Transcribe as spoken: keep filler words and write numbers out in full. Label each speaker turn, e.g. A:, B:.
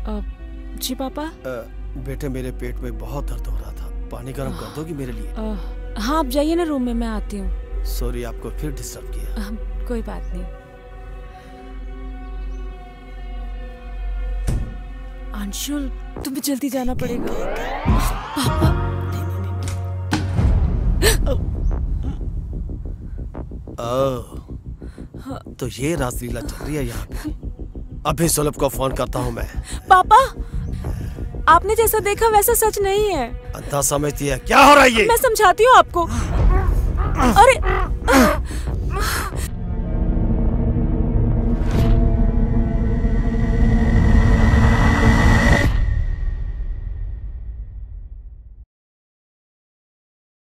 A: जी पापा।
B: आ, बेटे मेरे पेट में बहुत दर्द हो रहा था, पानी गर्म कर दोगी मेरे लिए?
A: आ, हाँ आप जाइए ना रूम में, मैं आती हूँ।
B: सॉरी आपको फिर डिस्टर्ब किया।
A: आ, कोई बात नहीं। अंशुल तुम्हें जल्दी जाना पड़ेगा। पापा
B: ओह, तो ये रासलीला चल रही है यहाँ पे। अभी सुलभ को फोन करता हूँ मैं।
A: पापा आपने जैसा देखा वैसा सच नहीं है।
B: अंधा समझती है, क्या हो रहा है ये?
A: मैं समझाती हूँ आपको। अरे